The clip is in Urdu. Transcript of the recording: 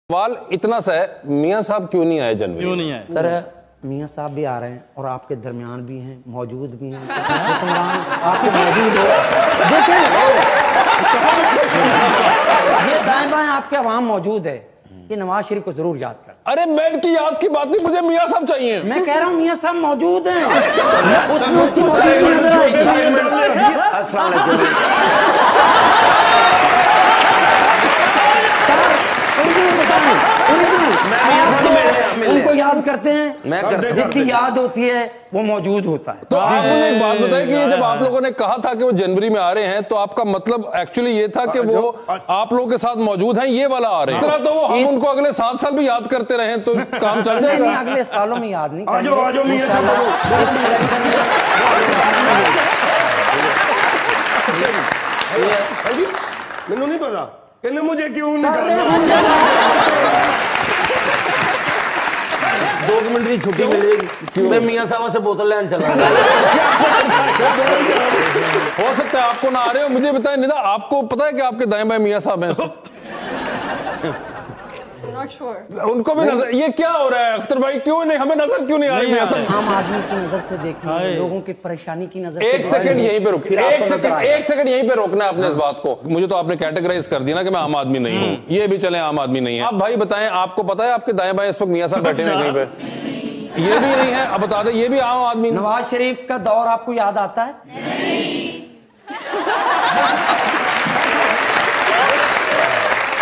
سوال اتنا سا ہے، میاں صاحب کیوں نہیں آئے جنوری؟ کیوں نہیں آئے؟ سر میاں صاحب بھی آ رہے ہیں اور آپ کے درمیان بھی ہیں، موجود بھی ہیں، حکمران آپ کے موجود ہو، دیکھیں یہ دائیں بائیں آپ کے عوام موجود ہے، یہ نواز شریف کو ضرور یاد کر۔ ارے میں کی یاد کی بات نہیں، مجھے میاں صاحب چاہیے۔ میں کہہ رہا ہوں میاں صاحب موجود ہیں۔ السلام علیکم۔ ان کو یاد کرتے ہیں، جس کی یاد ہوتی ہے وہ موجود ہوتا ہے۔ تو آپ مجھے ایک بات بتائیں کہ جب آپ لوگوں نے کہا تھا کہ وہ جنوری میں آ رہے ہیں تو آپ کا مطلب ایکچولی یہ تھا کہ وہ آپ لوگوں کے ساتھ موجود ہیں، یہ والا آ رہے ہیں؟ اس طرح تو وہ ہم ان کو اگلے 7 سال بھی یاد کرتے رہیں تو کام چل جائے گا۔ اگلے سالوں میں یاد نہیں کریں گے۔ آجو میاں صاحب میں نہیں پتا کہ مجھے کیوں نہیں کرنا۔ 2 منٹ کی چھٹی ملے گی، میں میاں صاحب سے بوتل لین چلا گیا۔ ہو سکتا ہے آپ کو نہ آ رہے ہو، مجھے بتائیں ندا آپ کو پتا ہے کہ آپ کے دائیں بائیں میاں صاحب ہیں؟ ان کو بھی نظر، یہ کیا ہو رہا ہے اختر بھائی؟ کیوں نہیں ہمیں نظر کیوں نہیں آ رہی میاں صاحب؟ عام آدمی کی نظر سے دیکھیں، لوگوں کی پریشانی کی نظر سے۔ ایک سیکنڈ یہیں پہ رکیں، ایک سیکنڈ یہیں پہ روکنا ہے اپنے اس بات کو۔ مجھے تو آپ نے کیٹیگرائز کر دیا نا کہ میں عام آدمی نہیں ہوں، یہ بھی چلیں عام آدمی نہیں ہے۔ آپ بھائی بتائیں، آپ کو پتا ہے آپ کے دائیں بائیں اس وقت میاں صاحب بیٹھے ہیں کہیں پہ؟ یہ بھی نہیں ہے، اب بتا دیں یہ بھی عام آدمی۔ نواز شریف کا دور آپ کو یاد آتا ہے؟